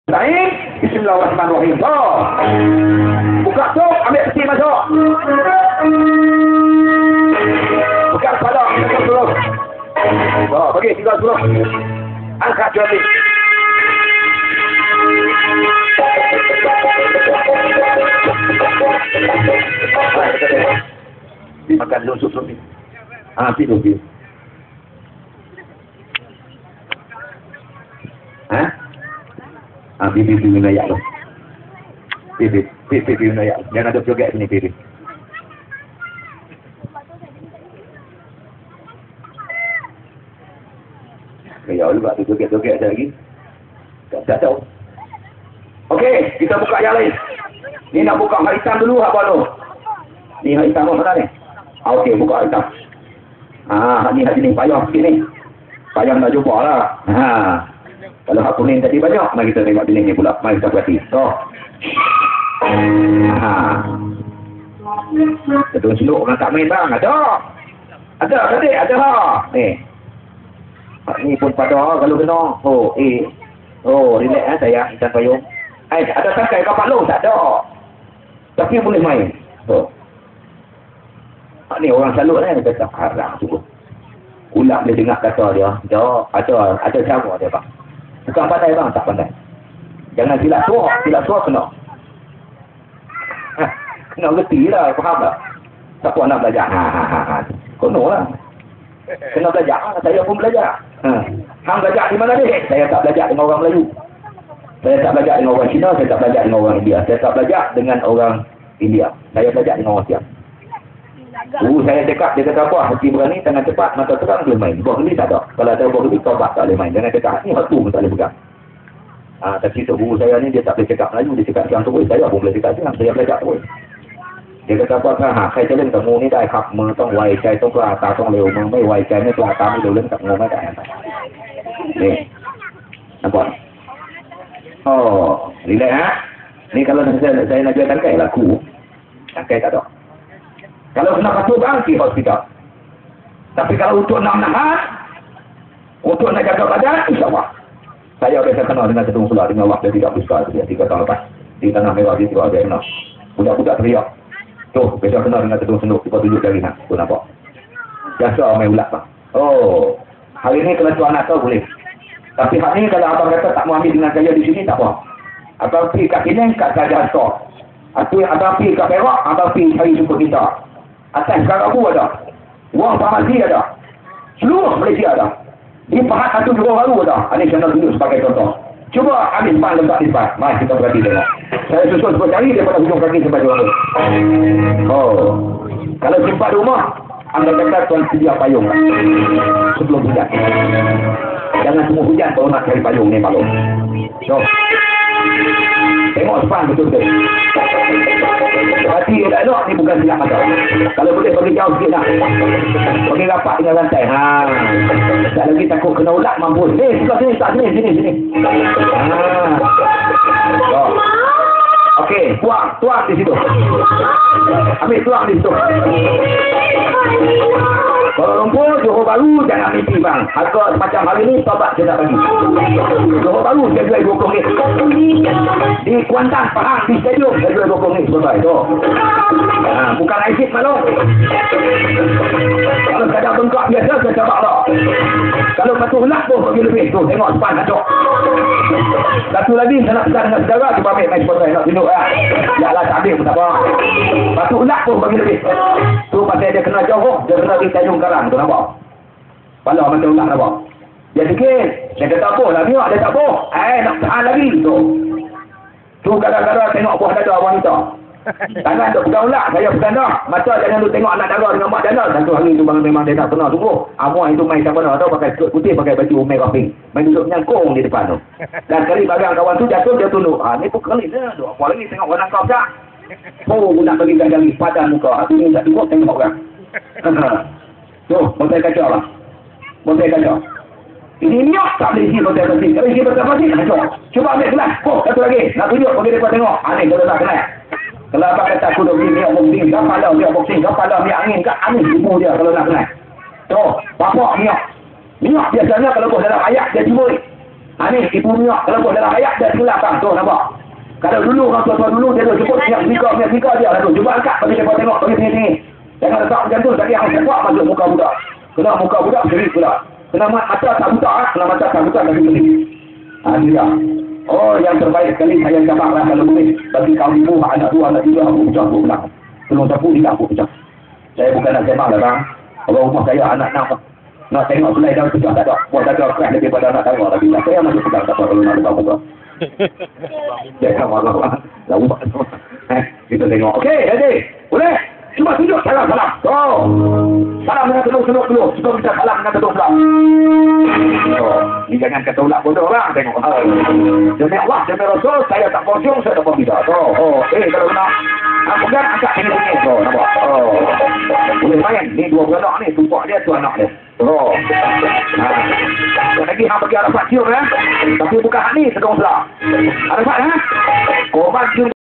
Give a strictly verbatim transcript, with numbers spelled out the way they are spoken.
Baik, bismillahirrahmanirrahim. Oh. Buka tu, ambil peti masuk. Buka kepala, buka seluruh. Oh, bagi tiga seluruh. Angkat jari. Makan dulu sup ni. Ah, tidur dia. Ha? Ah, bibi bibi nayak tu. Bibi, bibi bibi nayak. Jangan ada joget sini bibi. Ya, juga tu joget-joget ada lagi. Tak tak tahu. Okey, kita buka yang lain. Ni nak buka hak hitam dulu apa tu? Ni hak hitam mana ni? Okey, buka hitam. Ah, ni hak ni payah sikit ni. Payah nak jumpa lah. Ha. Kalau hak kuning tadi banyak, mari kita tengok jenis ni pula. Mari kita perhati. Oh. Ha. Betul seluk orang tak main bang. Ada. Ada, ada, ada ha. Ni. Ni pun pada kalau kena. Oh, eh. Oh, relax eh saya ikan payung. Eh, ada tangkai kapal long tak ada. Tapi boleh main. Oh. Ni orang salut eh kata haram tu. Ulang dia dengar kata dia. Ada, ada, ada cara dia bang. Bukan pandai bang, tak pandai. Jangan silap suara, silap suara kena. Ha, kena reti lah, faham tak? Siapa nak belajar? Ha, ha, ha, ha. Kena lah. Kena belajar, saya pun belajar. Ha. Hang belajar di mana ni? Saya tak belajar dengan orang Melayu. Saya tak belajar dengan orang Cina, saya tak belajar dengan orang India. Saya tak belajar dengan orang India. Saya belajar dengan orang Siam. Uh, saya cakap, dia kata apa? Hati berani, tangan cepat, mata terang, boleh main. Buah geli tak ada. Kalau ada buah geli, tobat tak boleh main. Jangan cakap, ni hati pun tak boleh pegang. Ha, tapi tu guru saya ni, dia tak boleh cakap Melayu, dia cakap Siam terus. Saya pun boleh cakap Siam, saya belajar terus. Dia kata apa? Ha, saya challenge kamu ni dah hak me tong wai chai tong kelata tong leu me mai wai chai ni kelata ni leu len tak ngomai tak. Ni. Nampak? Oh, relax ha? Ni kalau saya, saya nak jual tangkai laku. Tangkai tak ada. Kalau kena patuk bang, pergi hospital. Tapi kalau untuk nak menahan, untuk nak jaga badan, insyaAllah. Saya biasa kenal dengan Ketua Sulah, dengan waktu tidak bersuka, tiga tahun lepas. Di tanah mewah, di tiga dia kenal. Budak-budak teriak. Tuh, biasa kenal dengan Ketua Senduk, kita tunjuk jari nak. Tu nampak. Biasa main ulat bang. Oh, hari ni kalau tuan nak tahu boleh. Tapi hari ni kalau abang kata tak mau ambil dengan saya di sini, tak apa. Abang pergi kat Penang, kat Gajah Store. Atau abang pergi kat Perak, abang pergi cari suku kita. Atas Karabu ada. Wang Pamasi ada. Seluruh Malaysia ada. Di Pahat satu juga baru ada. Ini saya nak tunjuk sebagai contoh. Cuba ambil pan letak di depan. Mari kita berhati tengok. Saya susun sebut jari daripada hujung kaki sampai ke lalu. Oh. Kalau simpan di rumah, anda kata tuan sedia payung lah. Sebelum hujan. Jangan semua hujan baru nak cari payung ni palung. So. Tengok depan betul-betul. Hati dia tak elok, ni bukan silap mata. Kalau boleh bagi jauh sikit lah. Bagi rapat dengan lantai. Ha. Tak lagi takut kena ulat mampus. Eh, sebelah sini, tak sini, sini, sini. Ha. So. Okey, tuang, tuang di situ. Ambil tuang di situ. Kalau Lumpur, Johor Baru, jangan mimpi bang. Harga macam hari ni, tobat saya tak bagi. Johor Baru, saya jual dua puluh ringgit. Di Kuantan, Pahang, di stadium, saya jual dua puluh ringgit. Betul, tu. Ha, bukan aisip malu. Kalau kadang bengkak biasa, saya cabak tak. Kalau batu helak pun bagi lebih. Tu, tengok depan, kacok. Satu lagi, saya nak pesan dengan saudara, kita ambil main sponsor, nak tunjuk lah. Ya lah, tak ambil pun tak apa. Batu helak pun bagi lebih. Tu, pasal dia kena jauh, dia kena di stadium sekarang, tu nampak? Pala macam ulang nampak? Dia sikit, dia kata apa, lah miak, dia tak apa. Eh, nak tahan lagi, tu. Tu kadang-kadang tengok buah dada wanita. Tangan tu pegang ulang, saya pegang dah. Mata jangan tu tengok anak dara dengan mak dada. Satu hari tu memang dia tak pernah tunggu. Amuah itu main siapa nak tahu, pakai skirt putih, pakai baju merah pink. Main duduk nyangkung di depan tu. Dan sekali bagang kawan tu jatuh, dia tunduk. Ha, ni pun kali dia. Apa lagi tengok orang kau tak? Oh, nak bagi gajari padan muka. Aku ni tak tunggu, tengok orang. Tu, botol kacau lah. Botol kacau. Ini miak tak boleh isi botol plastik. Kalau isi botol plastik, kacau. Cuba ambil gelas. Oh, satu lagi. Nak tunjuk, bagi mereka tengok. Ha, ni kalau tak kenal. Kalau abang kata aku dah beli miak boxing, kau pada miak boxing, kau pada miak angin, kau angin ibu dia kalau nak kenal. Tu, bapak miak. Miak biasanya kalau kau dalam ayat, dia cibur. Ha ni, ibu minyak. Kalau buat dalam ayat, dia silap bang. Tu, nampak? Kalau dulu, orang tua-tua dulu, dia tu sebut minyak tiga, minyak tiga dia lah tu. Cuba angkat, bagi mereka tengok, bagi sini-sini. Jangan letak macam tu, tadi yang sebuah masuk muka budak. Kena muka budak, seri pula. Kena mata tak buta, kena mata tak buta, bagi sini. Ha, dia. Oh, yang terbaik sekali saya cakap lah kalau boleh. Bagi kaum ibu, anak dua, anak tiga, aku pecah, aku belah. Tolong sapu, dia aku pecah. Saya bukan nak sembang lah bang. Orang rumah saya anak enam. Nak tengok sulai daun pecah tak ada. Buat ada keras daripada anak tengok lagi. Saya masih pegang tak apa kalau nak lepas muka. Jangan marah-marah. Lalu eh, kita tengok. Okey, jadi. Boleh? Cuma tunjuk salam, salam. Oh. Salam dengan telur-telur dulu. Kita minta salam dengan telur-telur. Oh. Ni jangan kata ulak bodoh orang. Tengok. Oh. Demi Allah, demi Rasul, saya tak pocong, saya tak pembida. Oh. Oh. Eh, kalau nak. Aku kan angkat ini bunyi. Oh, nampak? Oh. Boleh main. Ni dua beranak ni. Tumpak dia, tu anak dia. Oh. Ha. Lagi hang bagi Arafat cium ya. Tapi bukan hak ni, sedang sebelah. Arafat ha. Korban cium